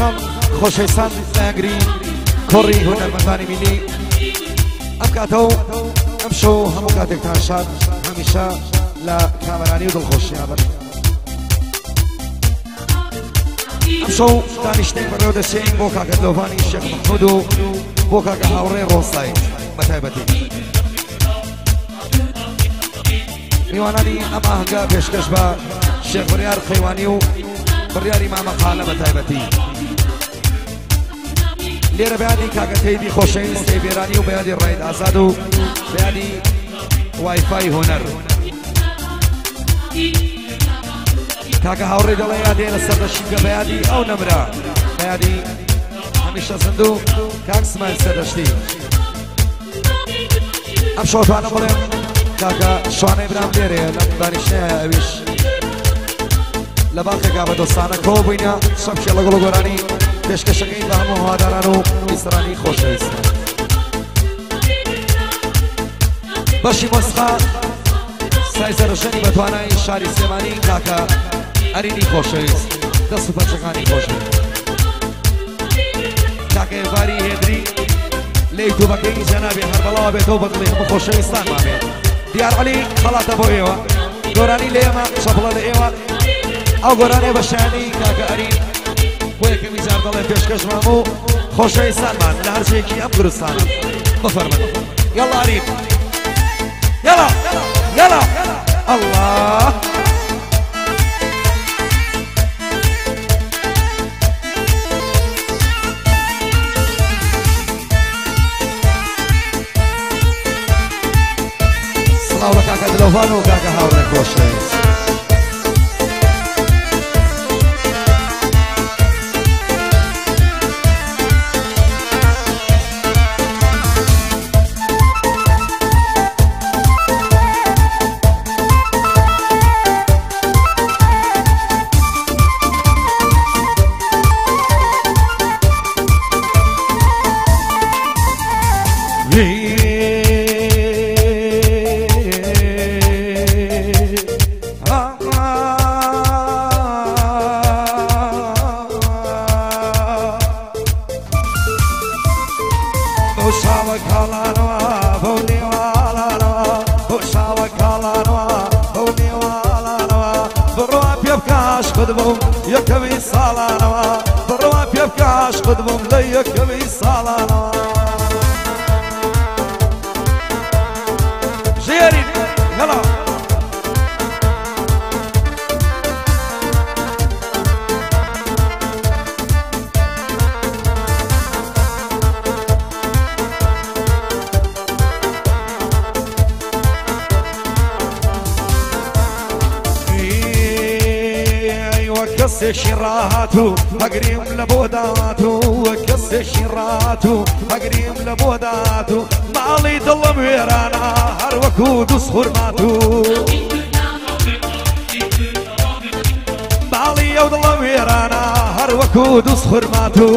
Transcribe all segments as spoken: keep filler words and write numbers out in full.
خەڵ خۆشەویستان لەگری کوڕی هونەرمەندانی میلی ئەم کاتەوە ئەم شەو هەموو کاتێکتان شاد هەمیشە لە کامەرانی و دڵخۆشیان بن. ئەم شەو دانیشتنێک بەڕێوە دەچێین بۆ کاکە دلۆڤانی شێخ محمود و بۆ کاکە هاوڕێ ڕۆستایی بەتایبەتی. میوانانی ئەم ئاهەنگە پێشکەش بە شێخ بڕیار قەیوانی و بڕیاری مامەقالە بەتایبەتی. لێرە بەیانی کاکە تەیبی خۆشەویست تەیبێرانی و بەیانی ڕاید ئازاد و بەیانی وایفای هۆنەر. کاکە هاوڕێ دەڵێ یادێ لەسەر دەشینگە بەیانی ئەو نەمرە بەیانی هەمیشە زند و کاک سمایل سەردەشتی. ئەم شەوتوانە بڵێم کاکە شوانەی برام لێرەیە لەم دانیشتنەیە ئەویش لە باخێکا بە دۆستانە کۆ بووینە شەم کێڵە گوڵ و گۆرانی پێشکەشەکەی بە هەموو هەواداران و بیسەرانی خۆشەویستان. بەشی مۆسیقا سای سەرۆشەنی بەتوانای شاری سلێمانی کاکە ئەرینی خۆشەویست دەست و پەنجەکانی خۆشەویست. کاکە ئێواری هێدری لە یوتیوبەکەی جەنابی هەربەڵاوە بێتەوە بە دڵی هەموو خۆشەویستان مابێت. دیار عەلی خەڵاتە بۆ ئێوە گۆرانی لە ئێمە شەپڵە لە ئێوە ئەو گۆرانێ بە شایانی کاکە ئەرین بۆ یەکەمی جار دەڵێ پێشکەشمان و خۆشەویستانمان لە هەرچێکی ئەم کوردستانە بفەرمن. یەڵا ئەرین یەڵا یەڵا ئەڵڵا سڵاو لە کاکە دلۆڤان و کاکە هاوڕێ خۆشەویست. یەکەمی ساڵانەوە بڕوا پێ بکە عاشقت بووم لە یەکەمی ساڵانەوە. ژێرین هەڵا کەسێکی ڕاهات و هەگریم لە بۆ داوات و کەسێکی ڕاهات و هەگریم لە بۆ داات و ماڵی دڵم وێرانە هەر وەکو دووس خوورمات و ماڵی ئەو دڵم وێرانە هەر وەکو دووس خوورمات و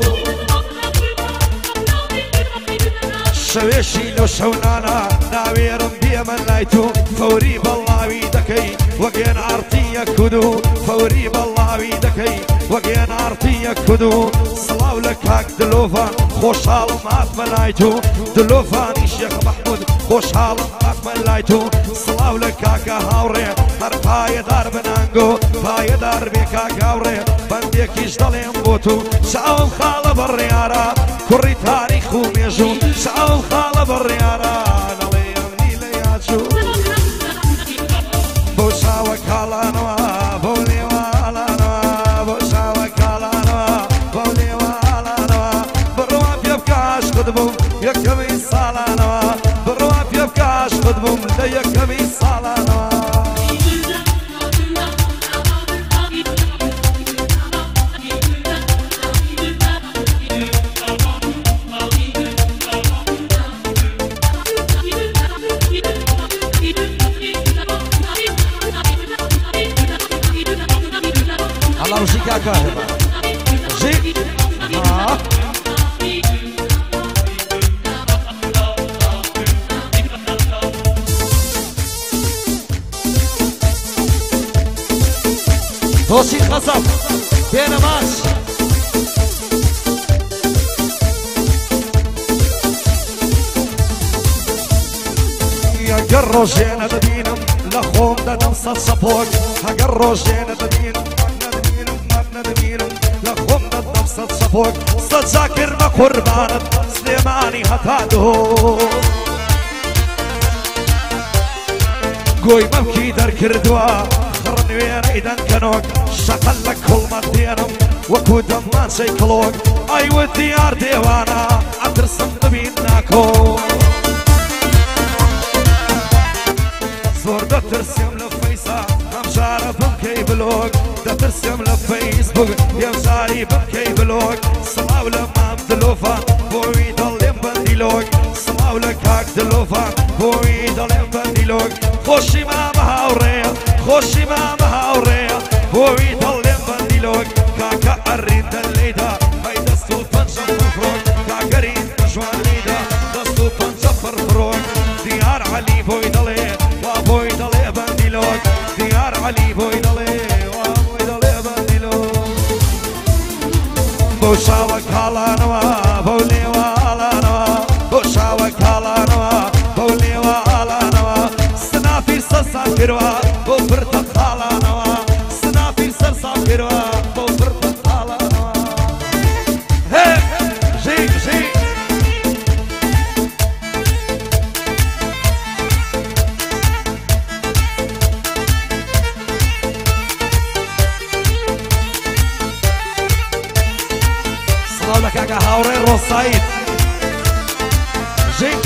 شەوێشی لەو شەونانە ناوێرم بێمە لای تو فەوری بەڵاوی دەکەی وەگێن ئارتیە کود و فەوری بەڵاوی دەکەی وەگێن ئارتیە کود و سڵاو لە کاک دلۆڤان خۆشحاڵم هاتمە لای تو دلۆڤانی شێخ مەحمود خۆشحاڵم هاتمە لای تو سڵاو لە کاکە هاوڕێ هەر پایەدار بنانگۆ پایەدار بێ کاک هاوڕێ بەندێکیش دەڵێم بۆ تو شاوم خاڵە بەڕێیارە کوڕی تاریخ و مێژوو شاوم خاڵە بەڕێیارە دەڵێ ئەمنی لە یاچوو بۆ شاوە کاڵانەوە بۆ نێوالانەوە بۆ شاوە کاڵانەوە بۆ نێوالانەوە بڕوا پێ بکە عاشقت بووم یەکەمی ساڵانەوە بڕوا پێ بکە عاشقت بووم لە یەکەمی ساڵانەوە. الله وشي كاكا هبا جي ها توصيل خصب بين ماش هەگەر ڕۆژێنە دەبینم لە خۆم دەدەم سەد سەپۆک هەگەر ڕۆژێنە دەبینم نەدەبینم نەدەبینم لە خۆم دەدەم سەد سەپۆک سەد جاکر بە قوربانت سلێمانی هەتا دۆ گۆی مەمکی دەرکردووە خڕ نوێنەی دەنکەنۆک شەقەل لە کوڵمە دێنم وەکو دەمانچەی کڵۆک ئایوە دیار دێوانە ئەترسم ببین ناکۆ زۆر دەترسیم لە فەیسا ئەمجارە بمکەی بلۆک دەترسیم لە فەیسبوک یەمجاری بمکەی بلۆک سڵاو لە مام دلۆفان بۆی دەڵێم بەندیلۆک سڵاو لە کاک دلۆفان بۆی دەڵێم بەندیلۆک خۆشی مامە هاوڕێە خۆشی مامە هاوڕێە بۆی دەڵێم بەندیلۆک کاکە ئەڕین دەلێدا ئەی دەست و پەنجە فڕۆک کاکەرین بە جوان لێدا دەست و پەنجە فڕفڕۆک دیار عەلی بۆی دەڵێ وا بۆی دەڵێ بەندیلۆک دیار عەلی بۆی دەڵێ وا بۆی دەڵێ بەندیلۆک بەو شاوە کاڵانەوە بەو لێوە ئاڵانەوە بەو شاوە کاڵانەوە بەو لێوە ئاڵانەوە سنافی سەرسام کردوە بۆ پرتەقاڵانەوە سنافی سەرسام کردوە بۆ پرتەقاڵانەوە هێ ژی ژی سڵاو لە کاکە هاوڕێ ڕۆسایید ژی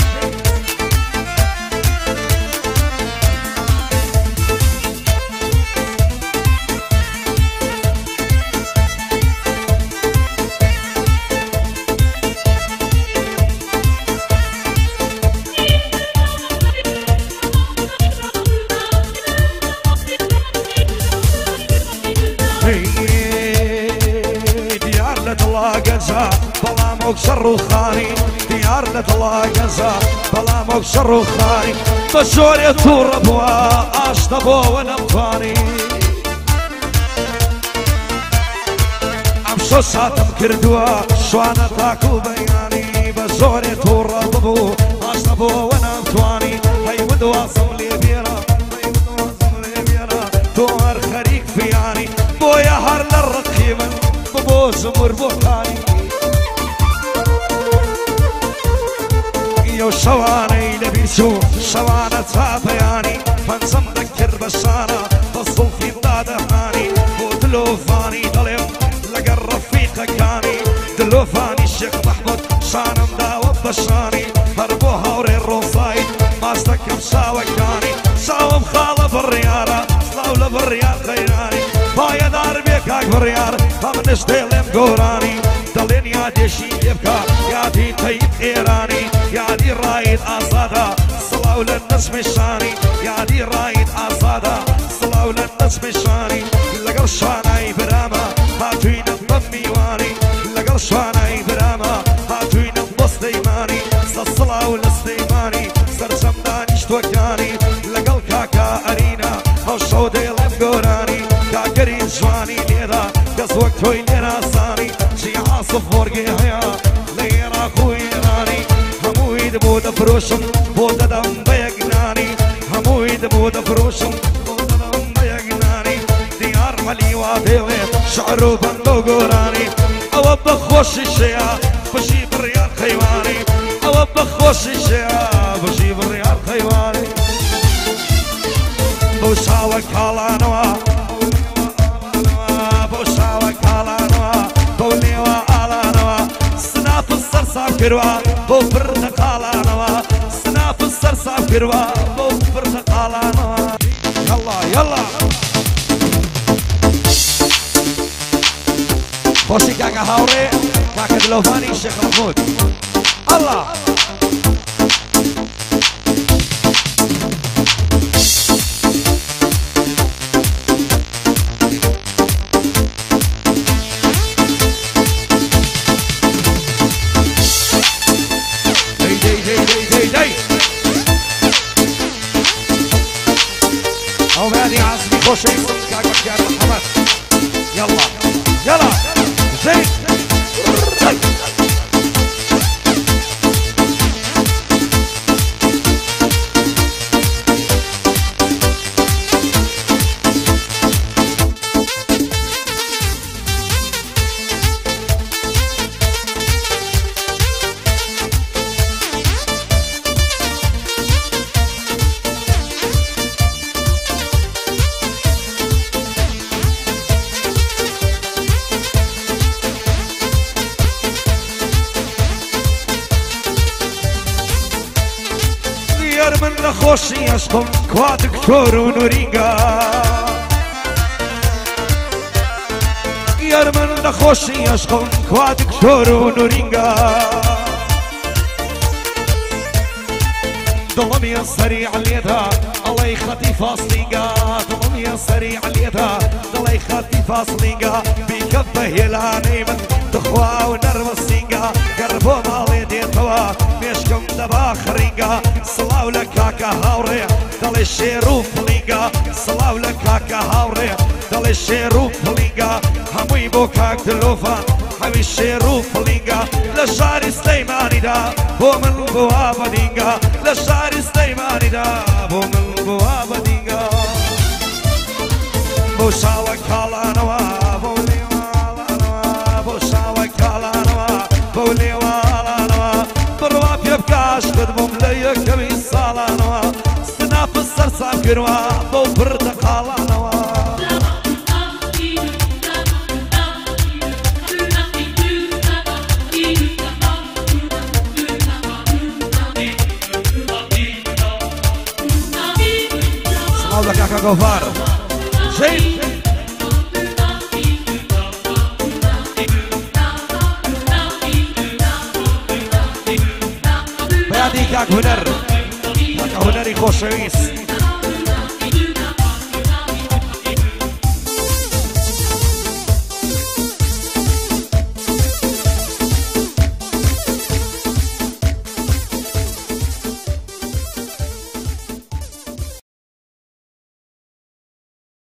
دیار لە دڵا گەنجە بەڵام ئەو شەڕ و خانی دیار لە دڵا گەنجە بەڵام ئەو شەڕ و خانی بە ژۆرێ تووڕە بووە ئاش دەبۆوە نەمتوانی ئەم شۆ شاتم کردووە شوانە تاک و بەیانی بە ژۆرێ تووڕە ببوو ئاش دەبۆوە نەمتوانی هەی بدواسم لێ بێرە هەی بدواسم لێ بێرە تۆ هەر خەریک فیانی بۆیە هەر لە ڕقی من ببۆ ژمر بۆ کاری ئەو شەوانەی لەبیر چوو شەوانە چاپەیانی پەنجەم دەکرد بە شانە بە سڵفیم دادەهانی بۆ دلۆفانی دەڵێم لەگەر ڕەفیقەکانی دلۆفانی شێخ مەحموود شانم داوە بە شانی هەر بۆ هاوڕێ ڕۆسایید ماچ دەکەم شاوەکانی شاوم خاڵە بڕیارە سڵاو لە بڕیار خەیرانی پایەدار بێ کاک بڕیار هەم نشتێڵێم گۆرانی دەڵێن یادێشی لێ بکە یادی تەیب ئێرانی یادی ڕاید ئازادە سڵاو لە نەجمێ شانی یادی ڕاید ئازادە سڵاو لە نەجمێ شانی لەگەڵ شوانای برامە هاتووینم بەم میوانی لەگەڵ شوانای برامە هاتووینم بۆ سلەیمانی سەد سڵاو لە سلەیمانی سەرجەم دانیشتوەکانی لەگەڵ کاکا ئەرینە ئەو شەو دێڵێم گۆرانی کاکەری جوانی لێدا کەس وەک تۆی لێراسانی چی عاسف وەرگێ هەیە لە عێراق و ئێرانی هەمووی دەبۆ دەفرۆشم بۆ دەدەم بە یەکنانی هەمووی دەبۆ دەفرۆشم بۆ دەدەم بە یەکنانی دیار عەلی وا دێڵێت شعر و بەند و گۆرانی ئەوە بەخۆشی شەیە بەشی بڕیار خەیوانی ئەوە بەخۆشی شەیە بەشی بڕیار خەیوانی بۆ شاوە کاڵانەوە بۆ شاوە کاڵانەوە بۆ لێوە ئاڵانەوە سناف سەرسام کردوە بۆ پرتەقاڵانەوە سناف سەرسام کردوە بۆ پرتەقاڵانەوە یەڵا یەڵا خۆشی کاکە هاوڕێ کاکە دلۆڤانی شێخ مەحموود ئەڵا ئەو بەیانی عازمی خۆشەویستم کاک بەختیار محەممەد یەڵا یەڵا ژەی گەر من لە خۆشی عشقم کوا دکتۆر و نورینگە گەر من لە خۆشی عشقم کوا دکتۆر و نورینگە دڵم یە سەریع لێدا ئەڵەی خەتی فاسلینگە دڵم یە سەریع لێدا دڵی خەتی فاسلینگە بیکە بە هێلانەی من دخوا و نەرمەسینگە گەر بۆ ماڵێ دێتەوە مێشکم دەبا خڕینگە سڵاو لە کاکە هاوڕێ دەڵێ شێر و فڵینگە سڵاو لە کاکە هاوڕێ دەڵێ شێر و فڵینگە هەمووی بۆ کاک دلۆفان هەوی شێر و فڵینگە لە شاری سلەیمانیدا بۆ من بووە بەدینگە لە شاری سلەیمانیدا بۆ من بووە بەدینگە بۆ شاوە کاڵانەوە بۆ لێواڵانەوە بۆ شاوە کاڵانەوە بۆ لێواڵانەوە بڕوا پێ بکاش کردبووم لە یەکەمی ساڵانەوە سناپ سەرسام کردووە بۆ پردەقاڵانەوە سڵاو لە کاکە گەوهەر ژین بەیادی کاک هونەر کاکە هونەری خۆشەویست